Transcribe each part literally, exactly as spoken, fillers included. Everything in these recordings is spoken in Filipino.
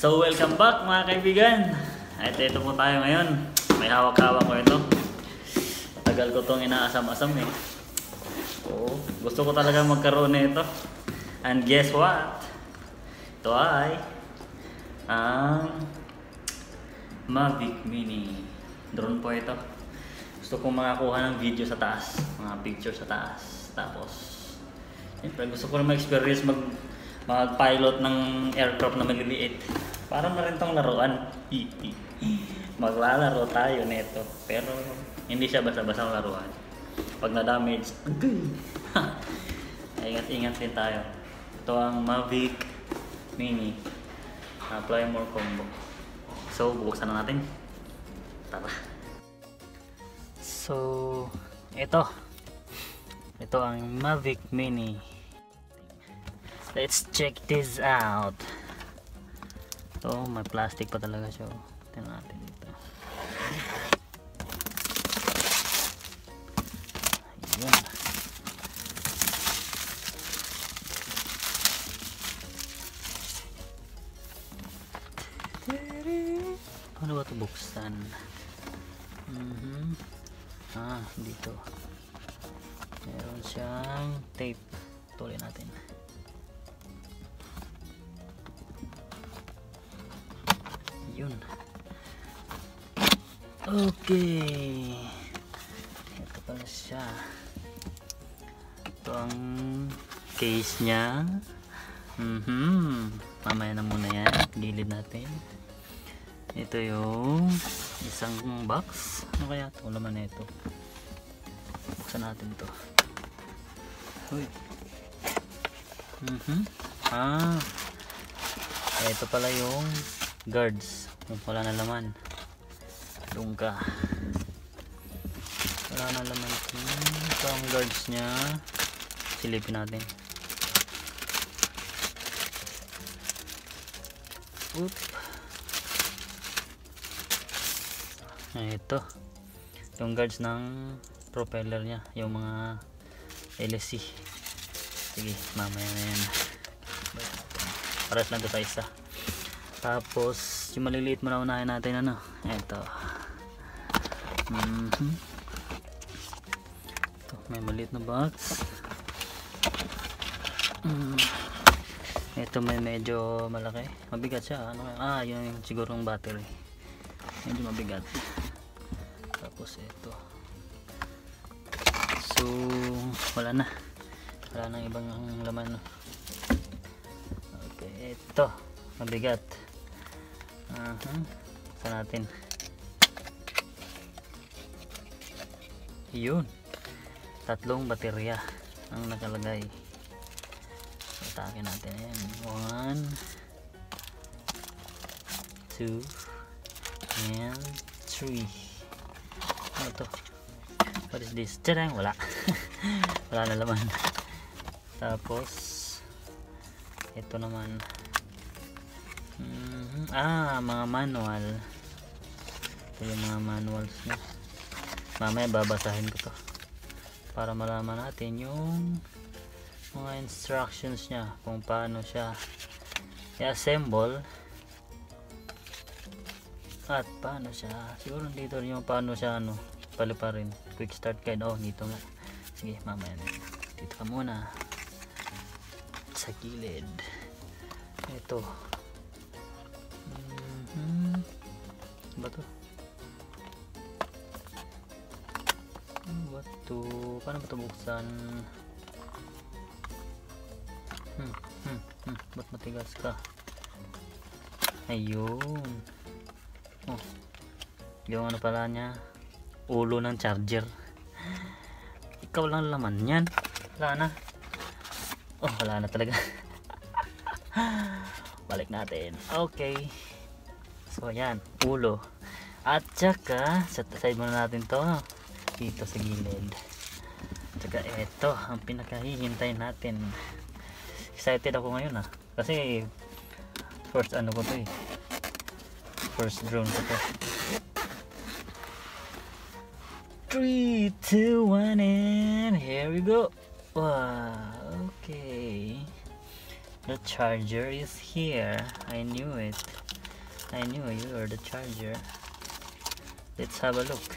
So welcome back mga kaibigan. At ito po tayo ngayon. May hawak-hawak ko ito. Tagal ko itong inaasam-asam eh. Oo, gusto ko talaga magkaroon nito. And guess what? Ito ay ang Mavic Mini. Drone po ito. Gusto kong makakuha ng video sa taas, mga picture sa taas. Tapos siyempre gusto ko na ma-experience mag mag-pilot ng aircraft na maliliit. Para na rin tong laruan. Maglalaro tayo nito. Pero hindi siya basta-basta laruan. Pag na-damage, ingat-ingat din tayo. Ito ang Mavic Mini uh, Plymore Combo. So, bubuksan na natin. Tara. So, ito. Ito ang Mavic Mini. Let's check this out. Ito, may plastic pa talaga siya. Tingnan natin dito. Ayun. Paano ba ito buksan? Mm-hmm. Ah, dito. Meron siyang tape. Tuloy natin. Yun. Okay. Ito pala siya. Ito ang case niya. Mm-hmm. Mamaya na muna yan. Gilid natin. Ito yung isang box. Ano kaya ito? Laman na ito. Buksan natin ito. Uy. Mm-hmm. Ah. Ito pala yung guards. Kung wala na laman, doon ka. Wala na laman. Ito ang guards nya. Silipin natin. Oop. Ito yung guards ng propeller nya, yung mga L S C. Sige, mamaya na yan. Paras lang ito sa isa. Tapos yung maliliit mo na unahin natin, ano, ito. Mm-hmm. Ito, may maliit na box. Mm. Ito may medyo malaki, mabigat siya. Ano, ah, yun yung siguro ng battery, medyo mabigat. Tapos ito, so wala na wala nang ibang laman. Okay, ito mabigat. Uh-huh. Sa natin. Yun. Tatlong baterya ang nakalagay. Atakin natin yan. One, two, and three. Ano ito? What is this? Tadang! Wala. Wala na laman. Tapos ito naman. Mm-hmm. Ah, mga manual. Ito yung mga manuals niya. Mamaya babasahin ko to para malaman natin yung mga instructions niya kung paano siya i-assemble at paano siya, siguro dito yung paano siya ano, paliparin. Quick start guide. Oh, dito nga. Sige, mamaya na. Dito ka muna sa gilid. Ito. Hmm. Ba to? Ba to? Paano ba ito buksan? Hmm, hmm, hmm. Ba't matigas ka? Ayun. Oh. Yung ano pala niya? Ulo ng charger. Ikaw lang laman yan. Wala na. Oh, wala na talaga. Balik natin. Okay. So yan, ulo. At saka sa side muna natin to dito sa gilid. Saka ito ang pinakahihintay natin. Excited ako ngayon ah, kasi first ano ko to eh, first drone ko to. Three, two, one, and here we go. Wow, okay. The charger is here. I knew it. I knew you were the charger. Let's have a look.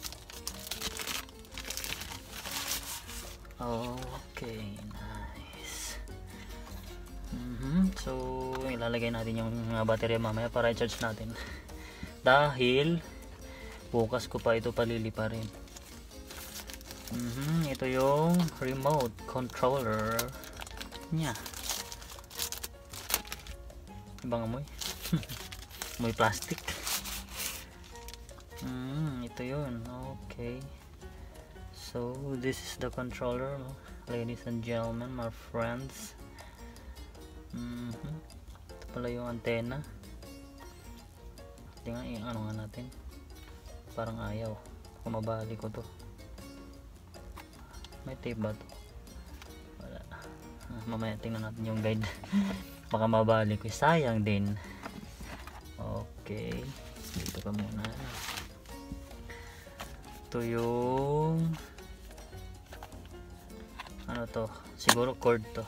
Okay, nice. Mm-hmm. So ilalagay natin yung uh, baterya mamaya para i-charge natin. Dahil bukas ko pa ito paliliparin. Mm-hmm. Ito yung remote controller nya. Ibang amoy. Amoy plastic. Mm, ito yun. Okay. So this is the controller, ladies and gentlemen, my friends. Mm-hmm. Ito pala yung antenna. Tingnan, ano nga natin. Parang ayaw. Kumabali ko to. May tape ba to? Wala. Ah, mamaya tingnan natin yung guide. Baka mabali ko. Sayang din. Okay. Dito ka muna. Ito yung ano to? Siguro cord to.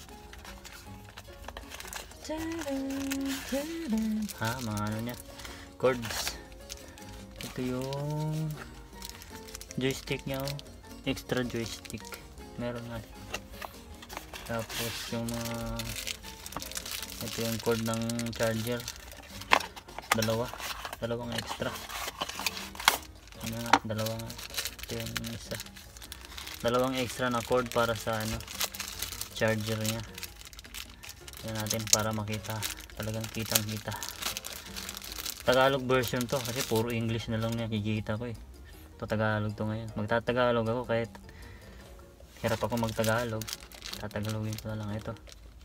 Ha? Mga ano niya? Cords. Ito yung joystick niya. Oh. Extra joystick. Meron nga. Tapos yung mga uh, ito yung cord ng charger. Dalawa. Dalawang extra. Ano nga? Dalawang ito yung isa. Dalawang extra na cord para sa ano charger niya. Yan natin para makita. Talagang kitang kita. Tagalog version to kasi puro English na lang nakikita ko eh. Ito Tagalog to ngayon. Magtatagalog ako kahit hirap ako magtagalog. Tatagalogin ko na lang ito.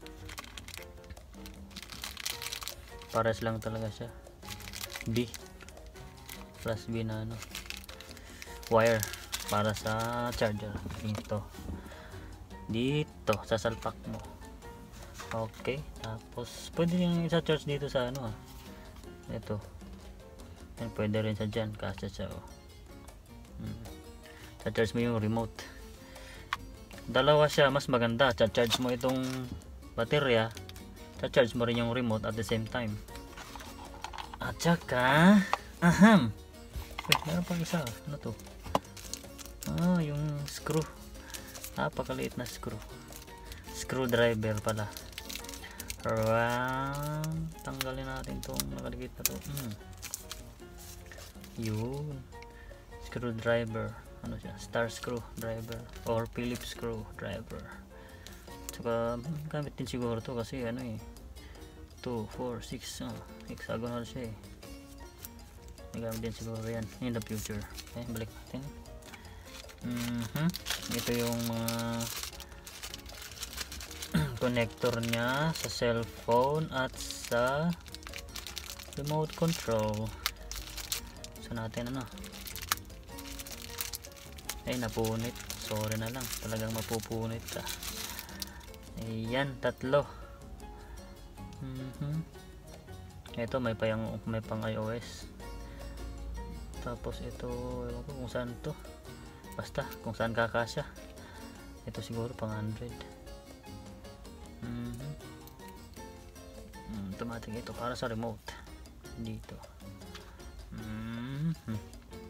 Pares lang talaga siya. B plus B na ano wire para sa charger. Dito. Dito sa salpak mo. Okay. Tapos pwede yung isa-charge dito sa ano ah. Ito. Yan pwede rin sa dyan. Kasya siya oh. Hmm. Sa-charge mo yung remote. Dalawa siya, mas maganda. Sa-charge mo itong baterya. Sa-charge mo rin yung remote at the same time. At saka aham. Wait, meron pang isa. Ano to? Ah, yung screw. Napakaliit na screw. Screwdriver pala. Around. Tanggalin natin itong nakaligit na to. Hmm. Yun. Screwdriver. Ano siya? Star screwdriver or Phillips screwdriver. Tsaka gamit din siguro to kasi ano eh two, four, six oh, hexagonal siya eh. May gamit din siguro yan in the future. Okay, balik natin. Mm-hmm. Ito yung mga uh, connector nya sa cellphone at sa remote control. So natin ano ay napunit, sorry na lang, talagang mapupunit ka. Ayan, tatlo. Mm-hmm. Ito may pang may pang iOS. Tapos ito ewan ko kung saan to, basta kung saan kakasya. Ito siguro pang Android. Mm-hmm. mm, automatic ito para sa remote dito. Mm-hmm.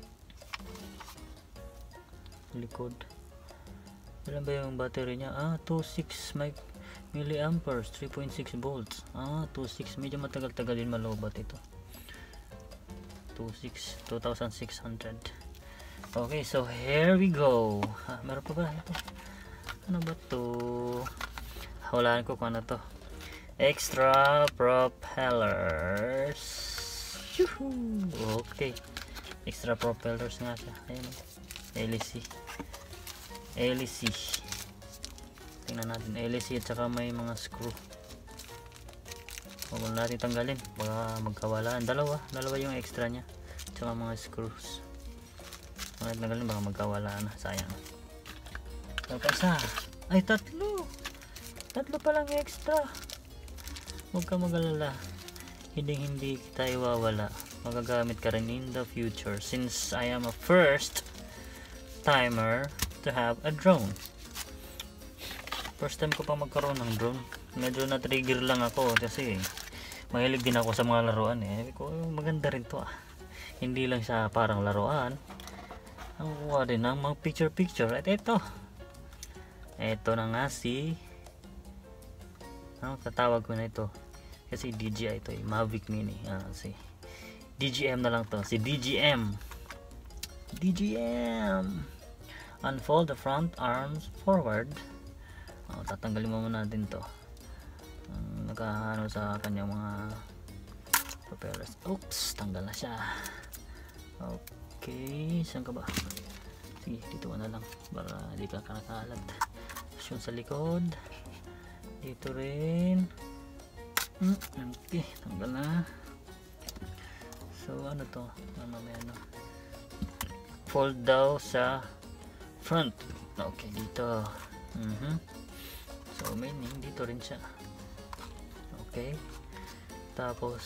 Likod. Ilan ba yung battery niya? Ah, two point six milliamperes, three point six volts. Ah, two point six. Medyo matagal-tagal din malobat ito. two point six, two thousand six hundred. Okay, so here we go. Ah, meron pa ba ito? Ano ba to? Hulaan ko kung ano to. Extra propellers. Yuhuu! Okay. Extra propellers nga siya. Ayan. L E C. L E C. Tingnan natin L E C at saka may mga screw. Huwag natin tanggalin baka magkawalaan. Dalawa, dalawa yung extra nya at saka mga screws. Huwag natin tanggalin baka magkawalaan na. Sayang. Tapos isa. Ay tatlo. Tatlo palang extra. Huwag ka mag-alala. Hindi hindi kita iwawala. Magagamit ka rin in the future since I am a first timer to have a drone. First time ko pa magkaroon ng drone. Medyo na-trigger lang ako kasi mahilig din ako sa mga laruan eh. Sabi ko, maganda rin to ah. Hindi lang siya parang laruan. Ang kuha din ng mga picture picture. At ito. Ito na nga si ano tatawag ko na ito. Kasi D J I ito eh. Mavic Mini. Ah, si D J M na lang to. Si D J M. D J M. Unfold the front arms forward. Oh, tatanggalin mo muna natin to. Um, nakaano sa kanyang mga propellers. Oops, tanggal na siya. Okay, saan ka ba? Sige, dito na lang para hindi ka kanakalat. Tapos yung sa likod. Dito rin. Hmm, okay, tanggal na. So, ano to? Ano may ano? Fold daw sa front. Okay, dito. Mhm. So, meaning dito rin siya. Okay. Tapos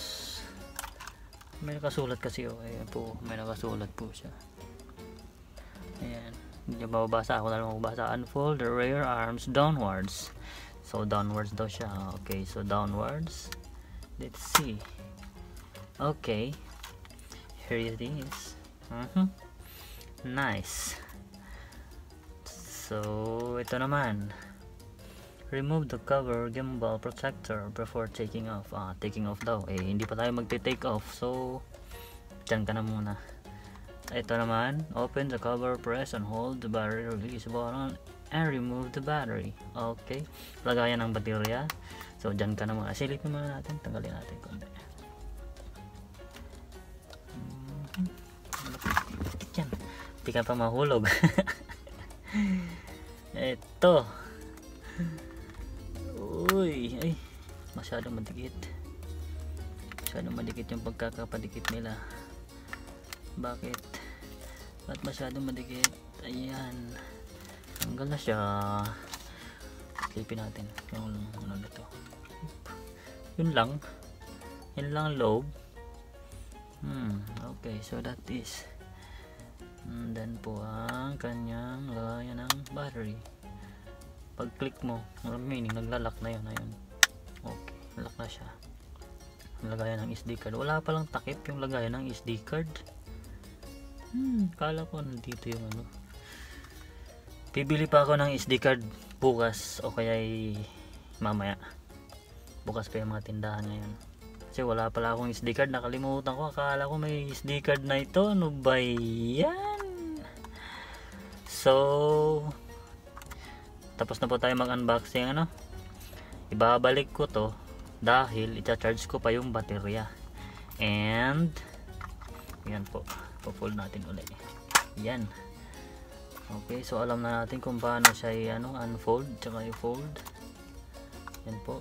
may nakasulat kasi oh. Ayan po, may nakasulat po siya. Ayan. Hindi niya mababasa. Ako na lang mababasa. Unfold the rear arms downwards. So, downwards daw siya. Okay, so downwards. Let's see. Okay. Here it is. Mhm. Nice. So, ito naman. Remove the cover gimbal protector before taking off. Ah, taking off daw. Eh, hindi pa tayo magte-take off. So, dyan ka na muna. Ito naman. Open the cover, press and hold the battery release button and remove the battery. Okay. Lagayan ng baterya. So, dyan ka na muna. Silipin muna natin. Tanggalin natin konti. Mm-hmm. Yan. Hindi ka pa mahulog. Ito. Uy, ay, masyadong madikit. Masyadong madikit yung pagkakapadikit nila. Bakit? Ba't masyadong madikit? Ayan. Tanggal na siya. Silipin natin. Yung ano na to. Yun lang. Yun lang loob. Hmm, okay. So that is and then po ang kanyang lagayan ng battery. Pag click mo, meaning naglalak na yun. Ayun. Okay, lock na siya. Lagayan ng S D card. Wala palang takip yung lagayan ng S D card. Hmm, kala ko nandito yung ano. Bibili pa ako ng S D card bukas o kaya mamaya. Bukas pa yung mga tindahan ngayon. Kasi wala pala akong S D card. Nakalimutan ko. Akala ko may S D card na ito. Ano ba yan? So, tapos na po tayo mag-unboxing. Ano? Ibabalik ko to dahil i-charge ko pa yung baterya. And, yan po. Po-fold natin ulit. Yan. Okay. So, alam na natin kung paano siya i-ano, unfold. Tsaka i-fold. Yan po.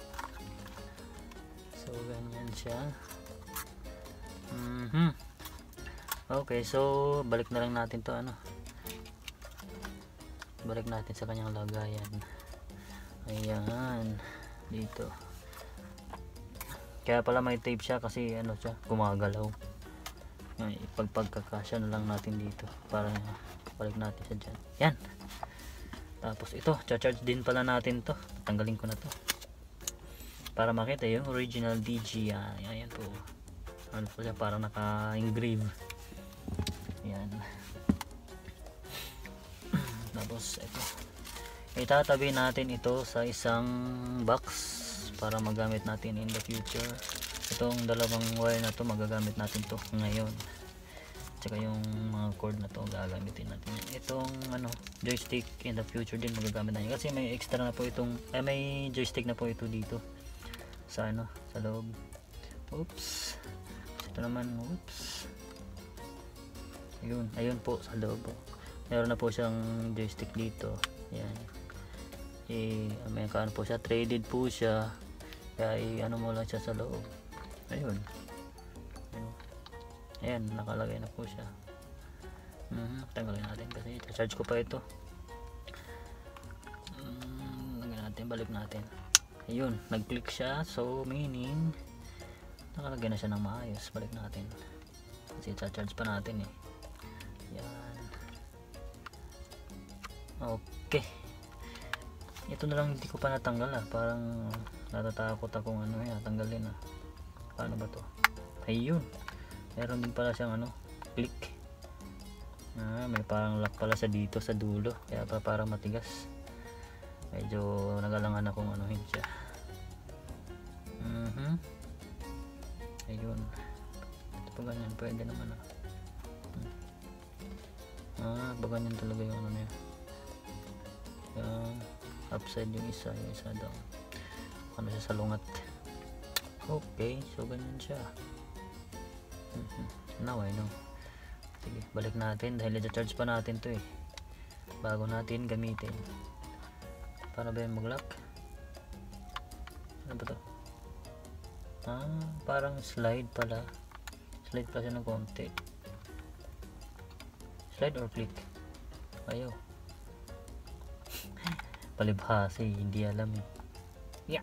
So, ganyan siya. Mm-hmm. Okay, so balik na lang natin to ano. Balik natin sa kanyang lagayan. Ayan. Dito. Kaya pala may tape siya kasi ano siya, gumagalaw. Ipagpagkakasya na lang natin dito para balik natin siya dyan. Yan. Tapos ito, cha-charge din pala natin to. Tatanggalin ko na to. Para makita yung original D J I. Ayan po. Ano po siya, parang naka-engrave. Ayan. Tapos ito. Itatabi natin ito sa isang box para magamit natin in the future. Itong dalawang wire na to magagamit natin to ngayon. Tsaka yung mga cord na to gagamitin natin. Itong ano, joystick in the future din magagamit natin. Kasi may extra na po itong, eh, may joystick na po ito dito. Sa ano, sa loob. Oops. Ito naman, oops. Ayun, ayun po sa loob. Meron na po siyang joystick dito. Ayan. Eh, may kaano po siya, traded po siya. Kaya eh, ano mo lang siya sa loob. Ayun. Ayun. Ayan, nakalagay na po siya. Mm-hmm. Tanggalin natin kasi charge ko pa ito. Mm, lagyan natin, balik natin. Ayun, nag-click siya. So, meaning nakalagay na siya ng maayos. Balik natin. Kasi charge pa natin eh. Yan. Okay. Ito na lang hindi ko pa natanggal ah. Parang natatakot akong ano yan, tanggalin ah. Paano ba to? Ayun, meron din pala siyang ano, click. Ah, may parang lock pala sa dito sa dulo, kaya pa parang matigas. Medyo nagalangan akong anuhin siya. Mhm. Ayun, ito pa ganyan, pwede naman ah. Ah, ba ganyan talaga yung ano niya. Yung upside yung isa, yung isa down. Ano siya sa lungat. Okay, so ganyan siya. Mm-hmm. Now I know. Sige, balik natin dahil i-charge pa natin to eh. Bago natin gamitin. Para ba yung mag-lock? Ano ba to? Ah, parang slide pala. Slide pala siya ng konti. Slide or click? Ayaw. Palibhasi, hindi alam eh. Yeah.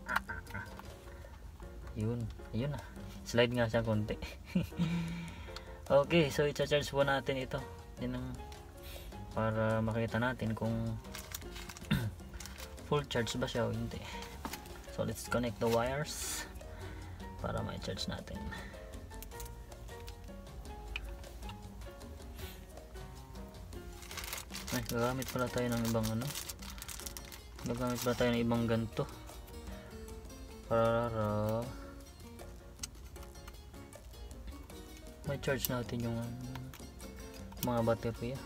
Yun, ayun na. Slide nga siya konti. Okay, so i-charge po natin ito. Yan ang para makita natin kung full charge ba siya o hindi. So let's connect the wires para ma-charge natin. Ay, gagamit pala tayo ng ibang ano. Gagamit pala tayo ng ibang ganto. Para may charge natin yung um, mga battery.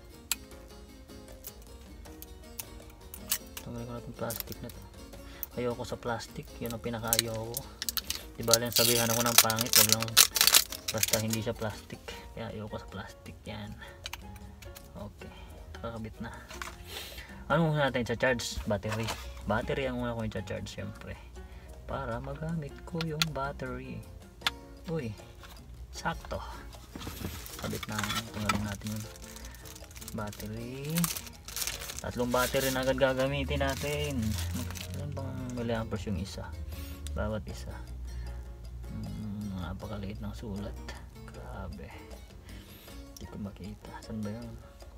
Tanggalin ko natin plastic na to. Ayoko sa plastic, yun ang pinaka-ayoko. Diba lang sabihan ako ng pangit, wag lang basta hindi siya plastic. Kaya ayoko sa plastic yan. Okay, nakakabit na. Ano muna natin sa charge? Battery. Battery ang una ko yung charge syempre. Para magamit ko yung battery. Uy, sakto. Kabit na, tanggalin natin yung battery. Tatlong battery na agad gagamitin natin. Ilan bang milliamperes yung isa? Bawat isa. Hmm, napakaliit ng sulat. Grabe. Hindi ko makita. Saan ba yun?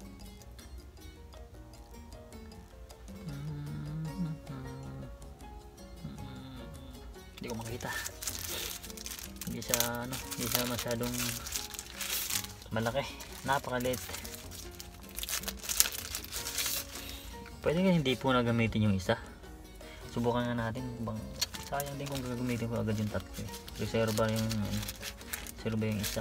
Hindi ko makita. Hindi siya ano, hindi siya masyadong malaki. Napakaliit. Pwede nga hindi po na gamitin yung isa. Subukan nga natin bang sayang din kung gagamitin ko agad yung tatlo eh. Reserva yung ano, reserva yung isa.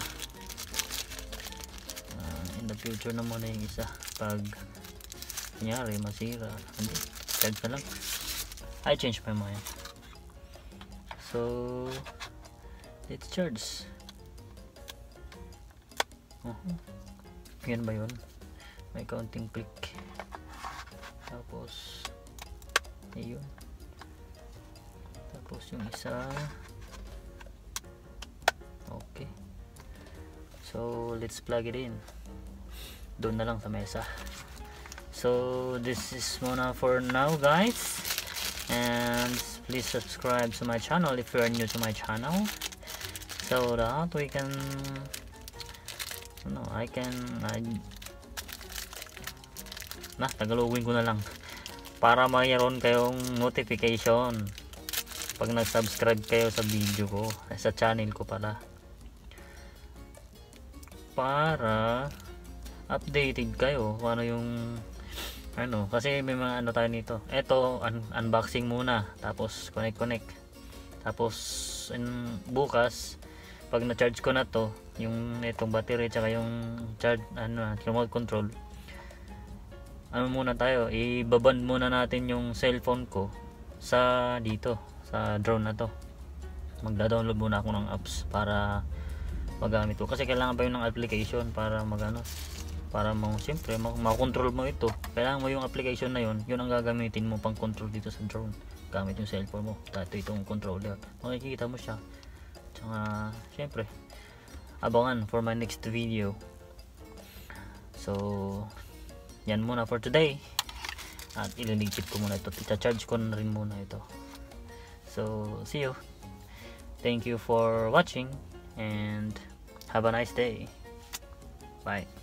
Uh, in the future na muna yung isa. Pag kunyari masira, hindi, charge na lang. I change my mind. So let's charge. Uh-huh. Yan ba yun? May counting click. Tapos ayun. Tapos yung isa. Okay. So let's plug it in. Doon na lang sa mesa. So this is muna for now guys. And please subscribe to my channel if you are new to my channel, so that we can no, I can I, na tagalogin ko na lang para mayroon kayong notification pag nag-subscribe kayo sa video ko, sa channel ko pala, para updated kayo kung ano yung ano, kasi may mga ano tayo nito. Ito un unboxing muna, tapos connect connect. Tapos in, bukas pag na-charge ko na to, yung itong battery tsaka yung charge ano, remote control. Ano muna tayo, ibaband muna natin yung cellphone ko sa dito, sa drone na to. Magda-download muna ako ng apps para magamit ko, kasi kailangan pa yung ng application para magano, para mo siyempre makontrol mo ito. Kailangan mo yung application na yun, yun ang gagamitin mo pang control dito sa drone gamit yung cellphone mo. Dito itong controller, makikita mo siya. Tsaka siyempre abangan for my next video. So yan muna for today, at ililigpit ko muna ito, i-charge ko na rin muna ito. So see you, thank you for watching and have a nice day. Bye.